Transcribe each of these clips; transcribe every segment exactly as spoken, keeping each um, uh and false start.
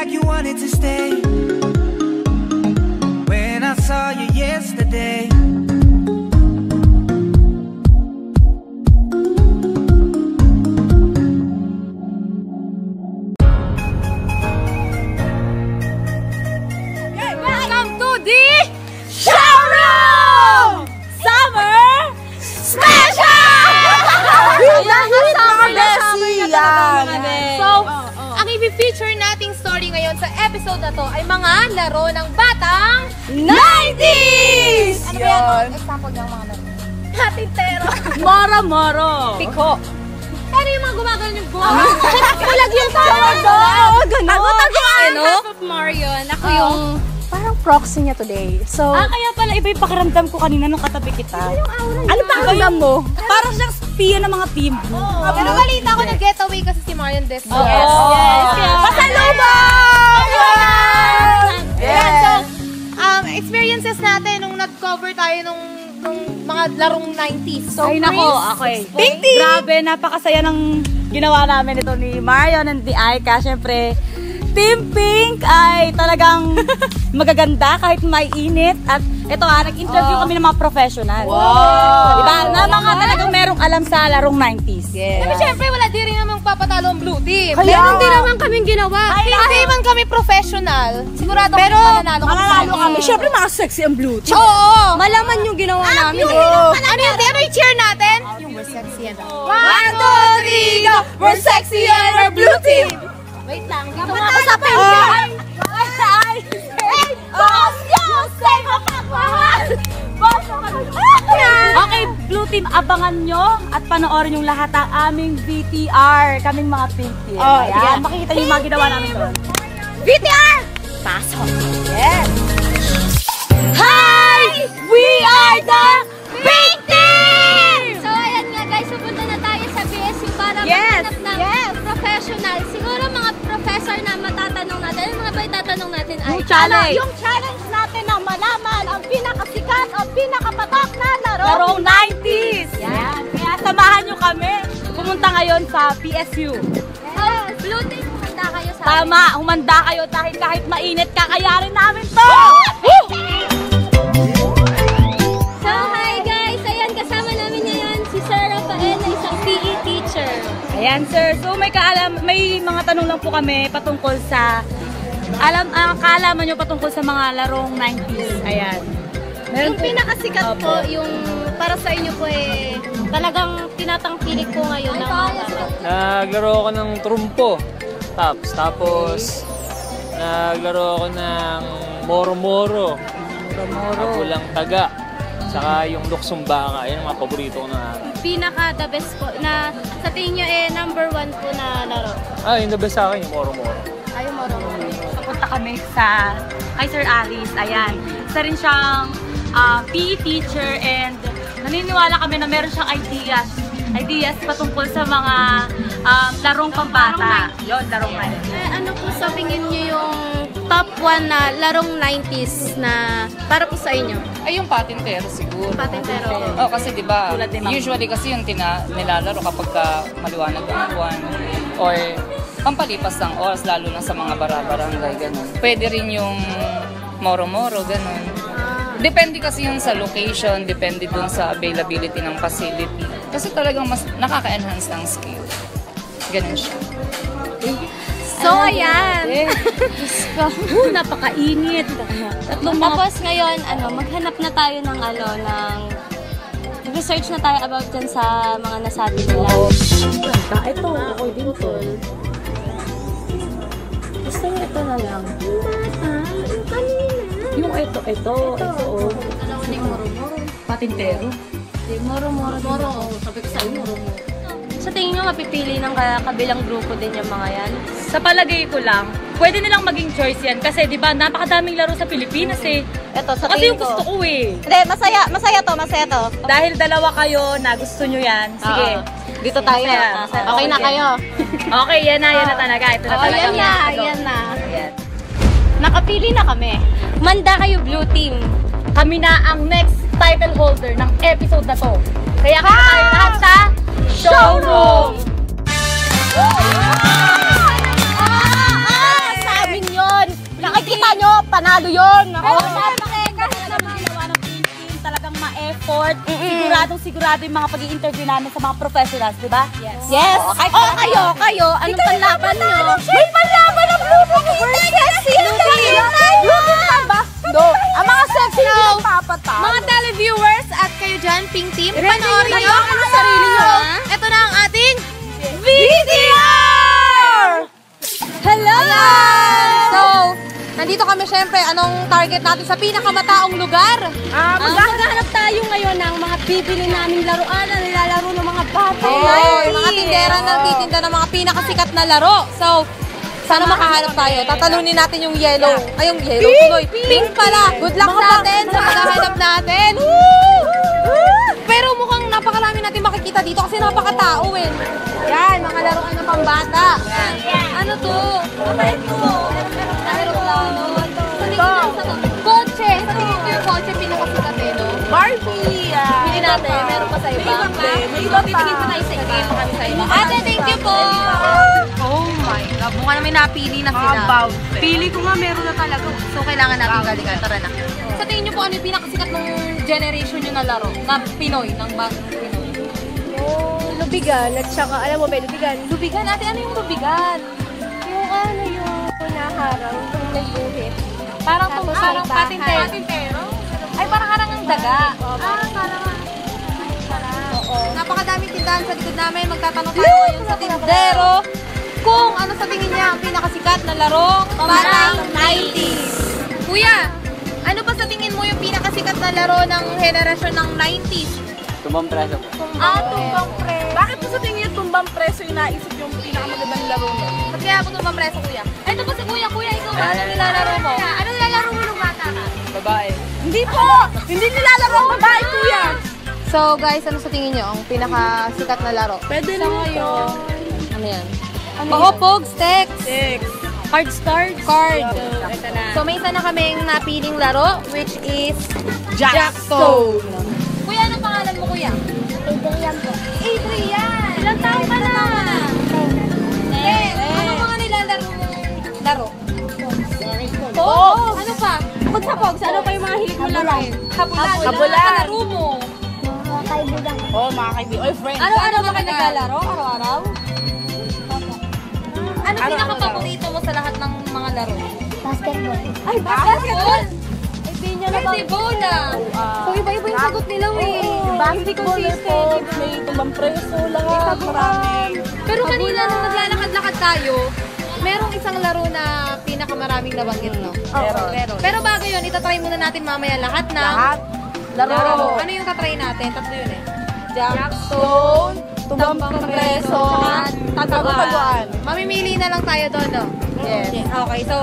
like you wanted to stay when I saw you yesterday. Welcome to the Showroom! Summer Special! Summer na summer na talaga mga bes. So, ang i-feature nating story ngayon sa episode na to ay mga laro ng batang nineties! Ano ba yan? Example ng mga laro. Hatintero. Moro-moro. Piko. Pero yung mga gumagano yung buwan. Kulag yung tawag doon. Oo, gano'n. Ako tago half of Marion. Ako yung parang proxy niya today. So, ah, kaya pala iba yung pakiramdam ko kanina nung katabi kita. Yung aura niya. Ano pakiramdam mo? Parang siyang spiya ng mga team. Oh, pero balita ko nag-getaway kasi si Marion this year. Oh, yes. Yes. Yes. Pasalubong! Yes. So, um, experiences natin nung nag-cover tayo nung nung mga larong nineties. So, ay nako, okay. Ting-ting! Grabe, napakasaya ng ginawa namin ito ni Marion and the Aika. Siyempre, Team Pink ay talagang magaganda kahit may init. At ito ah, nag-interview oh. kami ng mga professional. Wow! Diba? Na mga talagang merong alam sa larong nineties. Yes. Tapi syempre, wala di rin naman papatalo ang blue team. Kaya, meron din naman kaming ginawa. Ay, hindi man kami professional. Sigurado pero mananalo kami. Mananalo kami. Syempre, mga sexy ang blue team. Oo! Malaman yung ginawa ah, namin. Oh. Ano yung ano yung cheer natin? Yung we're sexy and oh. One, two, three, go! We're sexy and we're blue team! Wait lang, dito nga ako sa pinggan! Ay! Ay! Ay! Boss! Yung say mapagmahal! Boss! Okay, blue team, abangan nyo at panoorin yung lahat ng aming V T R. Kaming mga pink team. Oh, ayan. Makikita yung mga ginawa namin doon. V T R! Pasok! Yes! Hi! We are the pink team! So, ayan nga guys, pupunta na tayo sa B S U para yes. maghanap ng yes. professional. Siguro mga professor na matatanong natin. Ano mga ba itatanong natin? Ay, yung challenge. Ano, yung challenge natin na malaman ang pinakasikat o pinakapatok na laro. Larong nineties. Yan. Kaya samahan nyo kami. Pumunta ngayon sa P S U. Yes. Blue team, humanda kayo sa tama, amin. Humanda kayo dahil kahit mainit, kakayarin namin to! So, hi guys! Ayan, kasama namin ngayon si Sir Rafael na isang P E teacher. Ayan sir, so may kaalam, may mga tanong lang po kami patungkol sa alam, uh, kaalaman nyo patungkol sa mga larong nineties. Ayan. Meron yung pinakasikat po, po, yung para sa inyo po eh, talagang tinatangkilik po ngayon. Naglaro ako ng trumpo, taps, tapos naglaro ako ng moro-moro, mapulang taga, saka yung luksong baka, yun ang mga paborito ko na pinaka the best po na sa tingin nyo eh number one po na laro? Ah, yung the best sa akin yung moro-moro. Ay, yung moro-moro. Papunta kami sa kay Sir Alice. Ayan. Isa rin siyang uh, P E teacher and naniniwala kami na meron siyang ideas. Ideas patungkol sa mga um, larong pambata. Yun, larong nineties. Eh, ano po sa tingin nyo yung top one na larong nineties na para po sa inyo? Ay, yung patintero siguro. Patintero. Oh, kasi di ba usually kasi yung tina nilalaro kapag ka maliwanag ang buwan or pampalipas ng oras, lalo na sa mga bara-barangay, ganun. Pwede rin yung moro-moro, ganun. Depende kasi yun sa location, depende dun sa availability ng facility. Kasi talagang mas nakaka-enhance ng skill. Ganun siya. So, ayan. uh, napakainit. Tatlong tapos ngayon, ano, maghanap na tayo ng, ano, ng research na tayo about dyan sa mga nasabi nila. Ito, ako din to. Gusto nyo ito na lang. Yung bata, yung kanina. Yung ito, ito, ito. Dalawa na yung moro-moro. Patintero. Moro-moro. Moro, sabi ko sa'yo, moro-moro. Sa tingin nyo, mapipili ng kabilang grupo din yung mga yan? Sa palagay ko lang, pwede nilang maging choice yan. Kasi di ba napakadaming laro sa Pilipinas eh. Ito, sa kasi yung gusto ko eh. Hindi, masaya, masaya to, masaya to. Dahil dalawa kayo na gusto nyo yan, sige. Uh, dito tayo. Masaya. Okay na kayo. Okay, yan na, yan na talaga. Ito na oh, talaga. Yan na, yan na. Yan. Nakapili na kami. Manda kayo blue team. Kami na ang next title holder ng episode na to. Kaya kaya tayo lahat sa Showroom! Ah, ah, sabi nyo, panalo yun. Ako, oh, syempre, kahit naman ginawa ng team, talagang ma-effort. Siguradong sigurado yung mga pag-i-interview namin sa mga professionals, di ba? Yes. Yes. Oh, kahit oh, kayo, kayo, anong panlaban nyo? May panlaban ng Blue Team versus Blue Team. Blue Team na ba? No. Ang mga sexy So, hindi papatalo. mga televiewers at kayo dyan, Pink Team, panoorin nyo nyo ang sarili nyo. Ito na ang ating V T R! Hello! So, nandito kami syempre. Anong target natin sa pinakamataong lugar? Ah, maghahanap tayo ngayon ng mga bibili naming laruan na nilalaro ng mga bata. Oh, yung mga tindera na nagtitinda ng mga pinakasikat na laro. So, sana makahanap tayo. Tatalunin natin yung yellow. Ay, yung yellow tuloy. Pink pala. Good luck sa atin sa paghahanap natin. Pero mukhang napakarami natin makikita dito kasi napakatao eh. Yan, mga laruan ng pambata. Ano to? Kapait mo. Aeroplano. Sa tingin lang sa to. Kotse. Sa tingin ko yung kotse pinakasikat eh, no? Barbie! ah. Pili natin. Meron pa sa iba. May iba pa. Titingin pa tayo sa iba. Kami sa iba. Ate, thank you po. Oh my God. Mukha namin napili na sila. About. Pili ko nga meron na talaga. So, kailangan natin galingan. Tara na. Sa tingin niyo po, ano yung pinakasikat ng generation nyo na laro? Na Pinoy, ng bagong Pinoy? Oh, lubigan. At saka, alam mo ba, lubigan? Lubigan? Ate, ano yung lubigan? Yung ano yung naharang, yung nagbuhit. Parang Tapos tong parang may bahay. patintero. Patintero? Ay, parang harang ang daga. Ah, parang Oo. napakadaming tindahan sa likod namin. Magtatanong tayo ngayon sa tindero kung ano sa tingin niya ang pinakasikat na laro parang nineties. Kuya, ano ba sa tingin mo yung pinakasikat na laro ng henerasyon ng nineties? Tumbang preso po. Ah, tumbang preso. Bakit po sa tingin niyo tumbang preso yung naisip yung pinakamagandang laro mo? Ba't kaya ako tumbang preso, kuya? Ito ba si kuya? Kuya, ikaw ba? Ano nilalaro mo? Ano nilalaro mo nung bata ka? Babae. Hindi po! Hindi nilalaro ang babae, kuya! So guys, ano sa tingin niyo ang pinakasikat na laro? Pwede na ngayon. Ano yan? Oo, Pogs, text. Six. Cards, cards. Card. Ito na. So may isa na kaming napiling laro, which is Jackstone. Kuya, anong pangalan mo, kuya? Adrian po. Adrian! Ilang taon ka na? Ten. Ano mga nilalaro mong laro? Pogs. Ano pa? Bukod sa Pogs, ano pa yung mga hilig mo laruin? Habulan. Habulan. Ano mga laro mo? Oh, mga kaibigan. Oy, friend. Ano-ano ba kayo naglalaro araw-araw? Ano pinaka-paborito mo sa lahat ng mga laro? Basketball. Ay, basketball! Hindi niya na Pwede bola! So, iba-iba yung sagot nila eh. Basketball, Pogs, may tumbang preso, lahat. Marami. Pero kanina nung naglalakad-lakad tayo, merong isang laro na pinakamaraming nabanggit, no? Meron. Meron. Pero bago yun, itatry muna natin mamaya lahat na Lahat. laro. Laro. Ano yung tatry natin? Tatlo yun eh. Jackstone, tumbang preso, tataguan. Mamimili na lang tayo doon, no? Yes. Okay, so...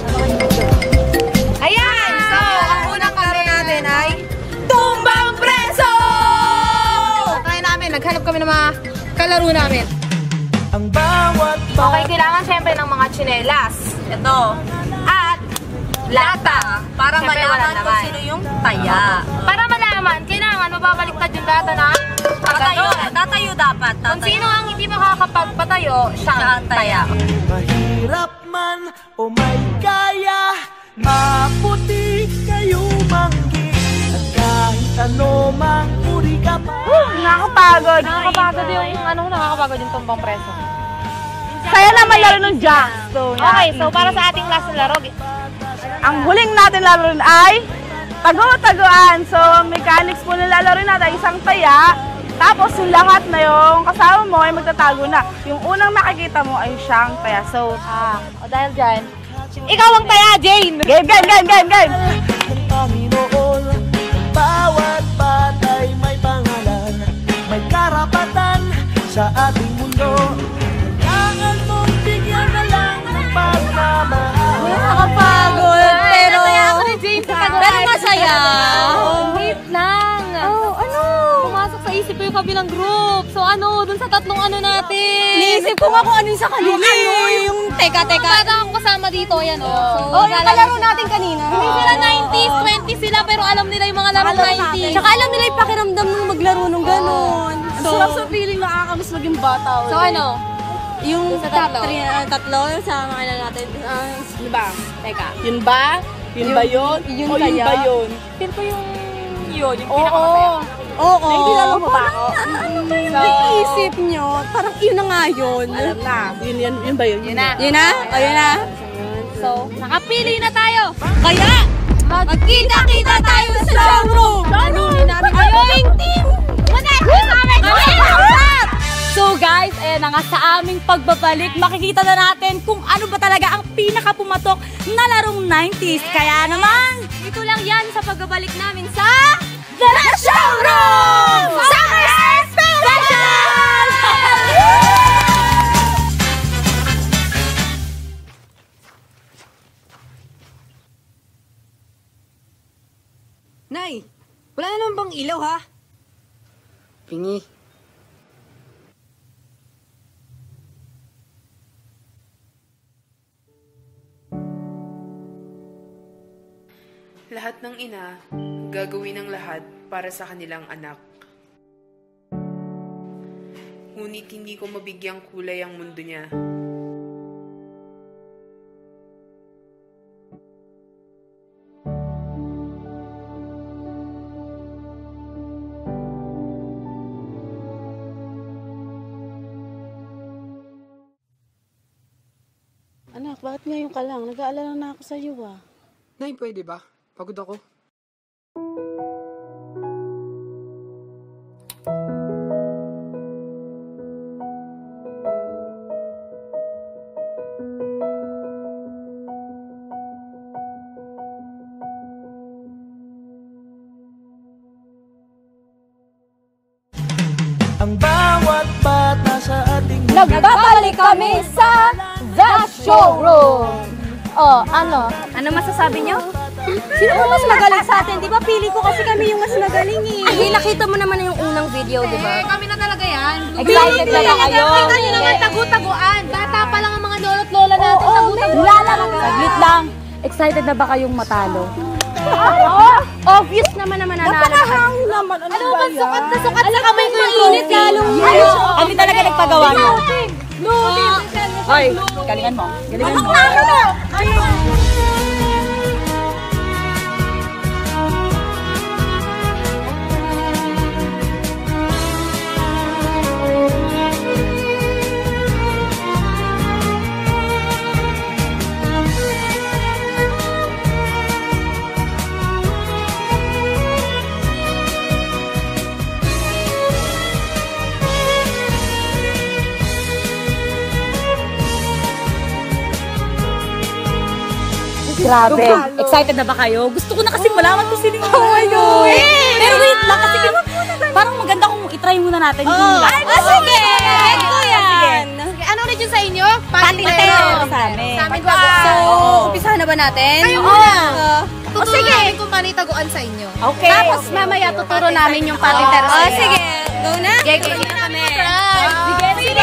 Ayan! So, ang unang laro natin ay... Tumbang Preso! Try namin, naghanap kami ng mga kalaro namin. Ang bawat Okay, kailangan syempre ng mga tsinelas. Ito. At lata. Para malaman kung sino yung taya. Para malaman, kailangan mababaliktad yung data na patayo. Tatayo dapat. Kung sino ang hindi makakapagpatayo, siya ang taya. mahirap man o may kaya, maputi kayo manggi. At kahit ano mang uri ka pa. Nakakapagod. Nakakapagod yung, ano, nakakapagod yung tumbang preso. Kaya naman laro ng Jackstone. Okay, so para sa ating last na laro, Ang huling natin laruin ay tago-taguan. So, ang mechanics po na lalaroin natin ay isang taya. Tapos, yung lahat na yung kasama mo ay magtatago na. Yung unang makikita mo ay siyang taya. So, ah, o dahil dyan, ikaw ang taya, Jane! game, game, game, game, game! Ng Panginoon, bawat batay may pangalan, may karapatan sa ating mundo. Kailangan mong bigyan na lang ng pagmamahal. Nakakapagod, pero... Nataya ako ni Jane sa Pero masaya. Wait lang. Oh, ano? Pumasok sa isip ko yung kabilang group. So ano, dun sa tatlong ano natin. Niisip ko nga kung ano yung sa kanila. Yung ano, yung teka, teka. Bata ako kasama dito, yan o. So, Oh, yung kalaro natin kanina. Hindi sila nineties, twenties sila, pero alam nila yung mga laro nineties. Tsaka alam nila yung pakiramdam ng maglaro nung gano'n. So, sarap sa feeling na nakakamiss maging bata. So ano? Yung Sa top tatlo. three, uh, tatlo, sa mga natin. Uh, yun ba? Teka. Yun ba? Yun ba yun? Yun o kaya? yun ba yun? Feel ko yung yun, yung Oo. pinakamasaya. Oo. Ay, hindi alam mo ba ako? Ano ba yung iisip nyo? Parang yun na nga yun. Alam na. Yun, yun, yun ba yun? Yun na. Yun na? O yun na? So, nakapili na tayo. Kaya, magkita-kita tayo sa showroom! Showroom! Ayun! Team! So guys, eh na nga sa aming pagbabalik, makikita na natin kung ano ba talaga ang pinakapumatok na larong nineties. Kaya naman, Ito lang yan sa pagbabalik namin sa The Showroom! Summer Special! Nay, wala na naman bang ilaw, ha? Pingi. Lahat ng ina, gagawin ng lahat para sa kanilang anak. Ngunit hindi ko mabigyang kulay ang mundo niya. Anak, bakit ngayon ka lang? Nag-aalala na ako sa iyo ah. Nay, pwede ba? Pagod ako. Ang bawat bata sa ating nagbabalik kami sa The Showroom! Oh, ano? Ano masasabi nyo? Sino ba mas magaling sa atin? Di ba pili ko kasi kami yung mas magaling eh. Ay, nakita mo naman yung unang video, di ba? Eh, kami na talaga yan. Excited na ba kayo? Nakita nyo naman, tagu-taguan. Bata pa lang ang mga lolo't lola natin. Tagu-taguan talaga. Saglit lang. Excited na ba kayong matalo? Obvious naman naman nanalo. Napakahangin naman. Ano, Ano ba ba, yan? sukat na sukat sa kamay ko yung init lalong. Kami talaga nagpagawa nyo. Ah, Hoy, galingan mo. Galingan mo. Grabe. Excited na ba kayo? Gusto ko na kasi malaman kung sino yung oh Pero wait lang kasi parang maganda kung itry muna natin yung Oh, lahat. ah, sige! Ito yan! Ano ulit yun sa inyo? Patintero sa amin. Sa amin bago. So, umpisahan na ba natin? Kayo Oo. muna. O sige. Kung paano itaguan sa inyo. Okay. Tapos mamaya tuturo namin yung patintero sa inyo. Oh, sige. Go na? Sige, sige na kami. Sige, sige.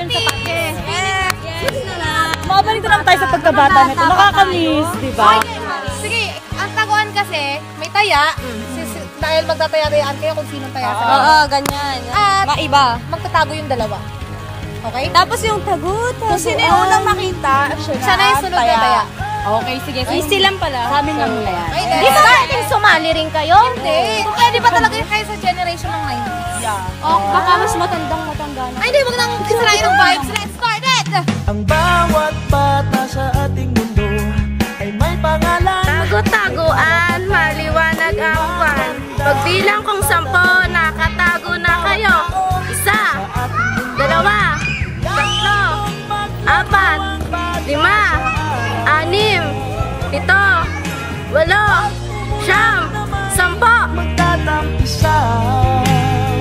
Mabalik na naman tayo sa pagkabata nito. Nakakamiss, di ba? Sige, ang taguan kasi, may taya. Si- si- Dahil magtataya-tayaan kayo kung sinong taya sa inyo. Oo, ganyan. At Maiba. magtatago yung dalawa. Okay? Tapos yung tagot. Kung sino yung unang makita, siya na. Siya na yung sunod na taya. Okay, sige. Easy lang pala. Sa amin lang na yan. Okay, Di ba pwedeng sumali rin kayo? Hindi. Kung pwede ba talaga yung kayo sa generation ng nineties? Yeah. Oh, baka mas matandang matanda na. Ay, hindi. Huwag nang kisalain ng vibes. Let's start it! Ang bawat bata sa ating mundo ay may pangalan. Tago-taguan, maliwanag ang kwan. Pagbilang kong sampo, nakatago na kayo. Isa, dalawa, tatlo, apat, lima, anim, pito, walo, siyam, sampo. Magtatampisaw.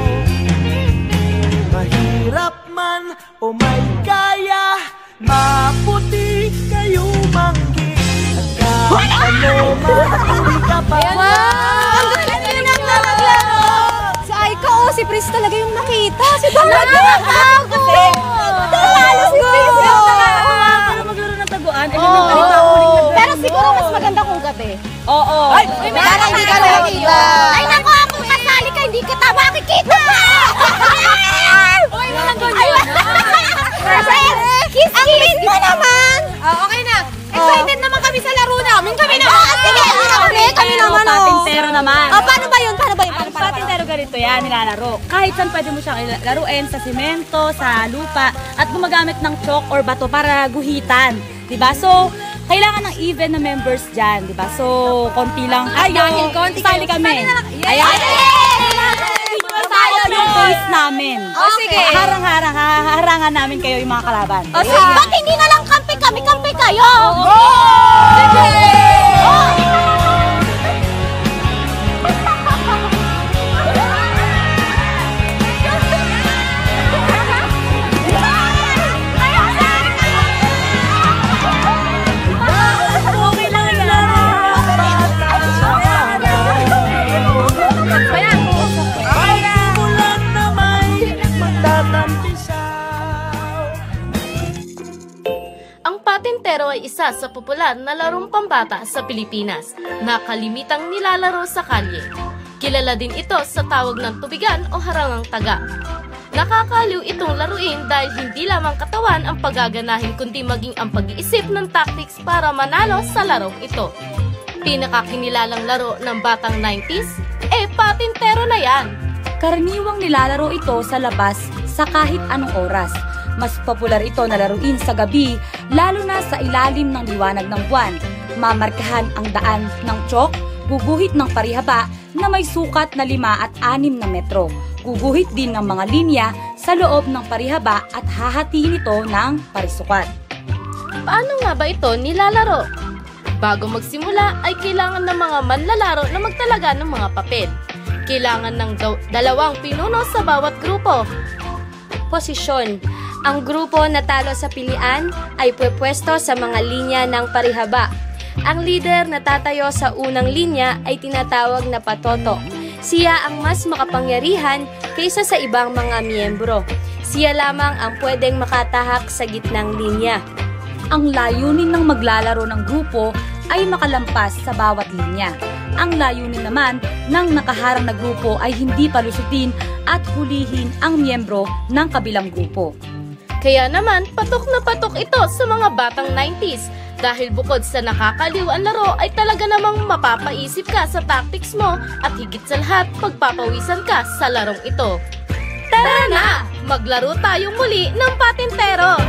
Mahirap man o may kaya, maputi kayo manggi. At kahit ano man, hindi ka pa. Ang galing na naglaro! Si Aika, oh, si Pris talaga yung nakita. Si Dora. Nagkakago! Talo si Pris. Para maglaro ng taguan. Pero siguro mas maganda kung gabi. Oo. Ay, hindi ka nakikita. Ay, naku, kung kasali ka, hindi kita makikita! Uy, walang ganyan. Kiss, kiss mo naman! Oh, okay na. Excited naman kami sa laro namin. Kami kami naman! Sige, kami! Kami naman, oh! Patintero naman. Oh, paano ba yun? Paano ba yun? Paano, Ang patintero ganito yan, nilalaro. Kahit saan pwede mo siyang laruin, sa simento, sa lupa, at gumagamit ng chalk or bato para guhitan. Diba? So, kailangan ng even na members dyan, diba? So, konti lang kayo. Dahil konti sali kayo. kami. Ayan! Yung base namin. Oh, sige. Harang-harang, harangan namin kayo yung mga kalaban. O, sige. Ba't hindi na lang kampi kami? Kampi kayo! Ang patintero ay isa sa popular na larong pambata sa Pilipinas na kalimitang nilalaro sa kalye. Kilala din ito sa tawag ng tubigan o harangang taga. Nakakaliw itong laruin dahil hindi lamang katawan ang paggaganahin kundi maging ang pag-iisip ng tactics para manalo sa larong ito. Pinakakinilalang laro ng batang nineties? Eh, patintero na yan! Karaniwang nilalaro ito sa labas sa kahit anong oras. Mas popular ito na laruin sa gabi, lalo na sa ilalim ng liwanag ng buwan. Mamarkahan ang daan ng chalk, guguhit ng parihaba na may sukat na lima at anim na metro. Guguhit din ng mga linya sa loob ng parihaba at hahatiin ito ng parisukat. Paano nga ba ito nilalaro? Bago magsimula ay kailangan ng mga manlalaro na magtalaga ng mga papel. Kailangan ng dalawang pinuno sa bawat grupo. Posisyon. Ang grupo na talo sa pilian ay pwepwesto sa mga linya ng parihaba. Ang leader na tatayo sa unang linya ay tinatawag na patoto. Siya ang mas makapangyarihan kaysa sa ibang mga miyembro. Siya lamang ang pwedeng makatahak sa gitnang linya. Ang layunin ng maglalaro ng grupo ay makalampas sa bawat linya. Ang layunin naman ng nakaharang na grupo ay hindi palusutin at hulihin ang miyembro ng kabilang grupo. Kaya naman, patok na patok ito sa mga batang nineties dahil bukod sa nakakaliw ang laro ay talaga namang mapapaisip ka sa tactics mo at higit sa lahat, pagpapawisan ka sa larong ito. Tara na! Maglaro tayong muli ng patintero!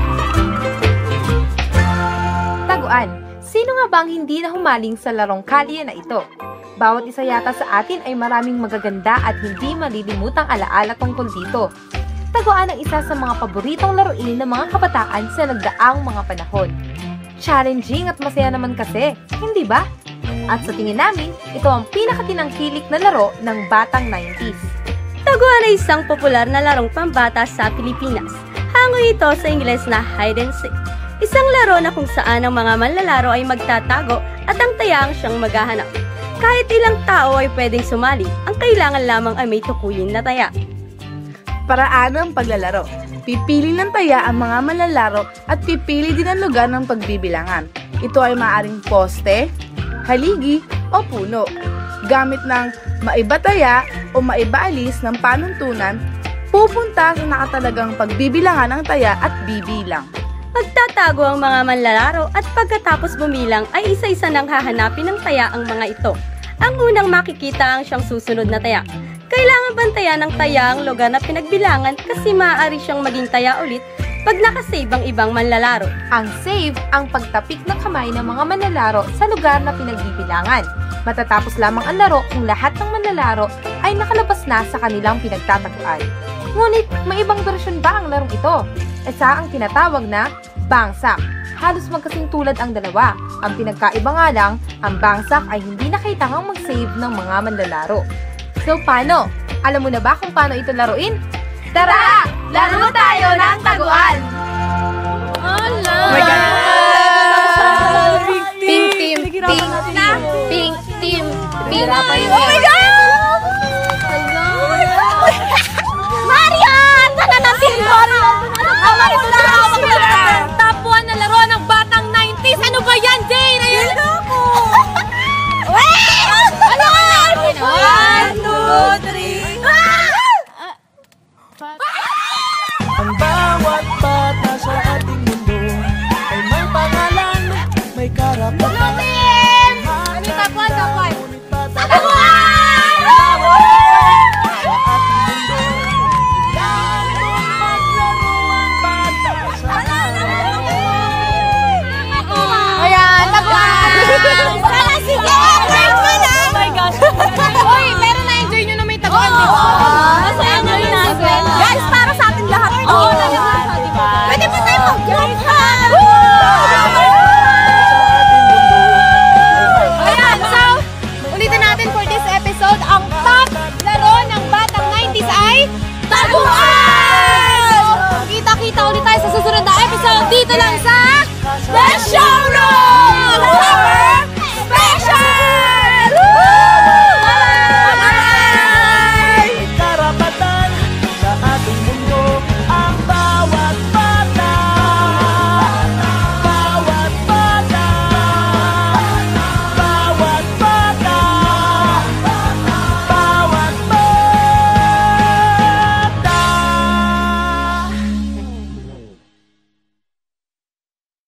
Taguan, sino nga bang hindi na humaling sa larong kalye na ito? Bawat isa yata sa atin ay maraming magaganda at hindi malilimutang alaala tungkol dito. Taguan ang isa sa mga paboritong laruin ng mga kabataan sa nagdaang mga panahon. Challenging at masaya naman kasi, hindi ba? At sa tingin namin, ito ang pinakatinangkilik na laro ng batang nineties. Taguan ay isang popular na larong pambata sa Pilipinas. Hangoy ito sa Ingles na hide and seek. Isang laro na kung saan ang mga manlalaro ay magtatago at ang taya ang siyang maghahanap. Kahit ilang tao ay pwedeng sumali, ang kailangan lamang ay may tukuyin na taya. Paraan ng paglalaro. Pipili ng taya ang mga manlalaro at pipili din ang lugar ng pagbibilangan. Ito ay maaaring poste, haligi o puno. Gamit ng maibataya o maibaalis ng panuntunan, pupunta sa nakatalagang pagbibilangan ng taya at bibilang. Magtatago ang mga manlalaro at pagkatapos bumilang ay isa-isa nang hahanapin ng taya ang mga ito. Ang unang makikita ang siyang susunod na taya. Kailangan bantayan ng taya ang lugar na pinagbilangan kasi maaari siyang maging taya ulit pag nakasave ang ibang manlalaro. Ang save ang pagtapik ng kamay ng mga manlalaro sa lugar na pinagbibilangan. Matatapos lamang ang laro kung lahat ng manlalaro ay nakalabas na sa kanilang pinagtataguan. Ngunit may ibang bersyon ba ang larong ito? Isa ang tinatawag na bangsak. Halos magkasing tulad ang dalawa. Ang pinagkaiba nga lang, ang bangsak ay hindi na kailangang mag-save ng mga manlalaro. So paano? Alam mo na ba kung paano ito laruin? Tara! Laro tayo ng taguan! Hala! Oh my God! Pink team! Pink team! Pink team! Pink team! Oh my God! Marian! Nananatin ko! Awak ko na! Awak ko na! Tapuan na laro ng batang nineties! Ano ba yan, Jane? Ayun ako! Ano ka na? One, two, three! Ang bawat bata sa ating mundo ay may pangalan, may karapatan. Team! Sana sige! Work mo na! Oh my gosh! Uy, pero na-enjoy nyo na may taguan, di ba? Masaya nyo rin natin. Guys, para sa atin lahat. Oo, pwede pa tayo mag-guys ha! Ayan, so, ulitin natin for this episode, ang top laro ng batang nineties ay taguan! Kita-kita ulit tayo sa susunod na episode dito lang sa